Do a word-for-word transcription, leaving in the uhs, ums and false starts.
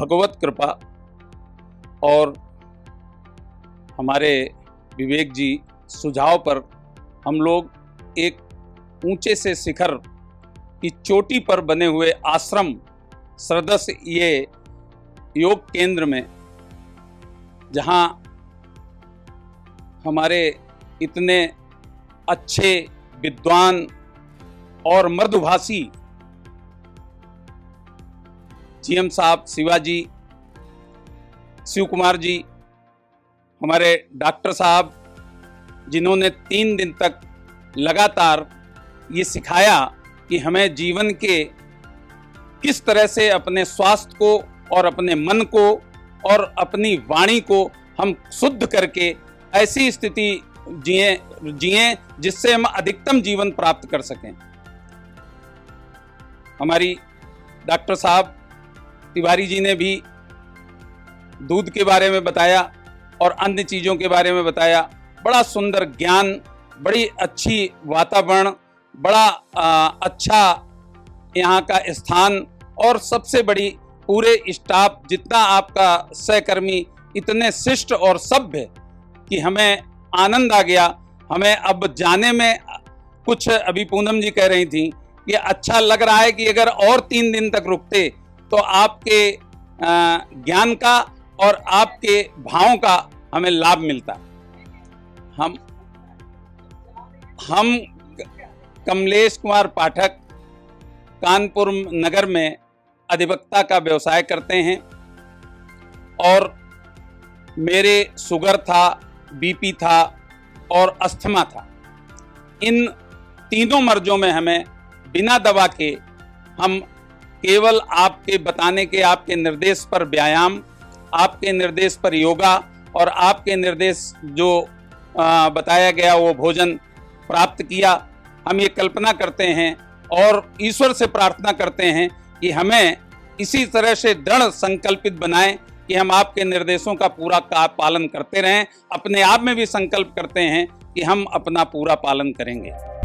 भगवत कृपा और हमारे विवेक जी सुझाव पर हम लोग एक ऊंचे से शिखर की चोटी पर बने हुए आश्रम सदस्य ये योग केंद्र में, जहां हमारे इतने अच्छे विद्वान और मृदुभाषी जीएम साहब शिवाजी, शिव कुमार जी, हमारे डॉक्टर साहब, जिन्होंने तीन दिन तक लगातार ये सिखाया कि हमें जीवन के किस तरह से अपने स्वास्थ्य को और अपने मन को और अपनी वाणी को हम शुद्ध करके ऐसी स्थिति जिए जिए जिससे हम अधिकतम जीवन प्राप्त कर सकें। हमारी डॉक्टर साहब तिवारी जी ने भी दूध के बारे में बताया और अन्य चीज़ों के बारे में बताया। बड़ा सुंदर ज्ञान, बड़ी अच्छी वातावरण, बड़ा आ, अच्छा यहाँ का स्थान और सबसे बड़ी पूरे स्टाफ, जितना आपका सहकर्मी इतने शिष्ट और सभ्य कि हमें आनंद आ गया। हमें अब जाने में कुछ, अभी पूनम जी कह रही थी कि अच्छा लग रहा है कि अगर और तीन दिन तक रुकते तो आपके ज्ञान का और आपके भावों का हमें लाभ मिलता। हम हम कमलेश कुमार पाठक कानपुर नगर में अधिवक्ता का व्यवसाय करते हैं और मेरे शुगर था, बीपी था और अस्थमा था। इन तीनों मर्जों में हमें बिना दवा के, हम केवल आपके बताने के, आपके निर्देश पर व्यायाम, आपके निर्देश पर योगा और आपके निर्देश जो आ, बताया गया वो भोजन प्राप्त किया। हम ये कल्पना करते हैं और ईश्वर से प्रार्थना करते हैं कि हमें इसी तरह से दृढ़ संकल्पित बनाएं कि हम आपके निर्देशों का पूरा का पालन करते रहें। अपने आप में भी संकल्प करते हैं कि हम अपना पूरा पालन करेंगे।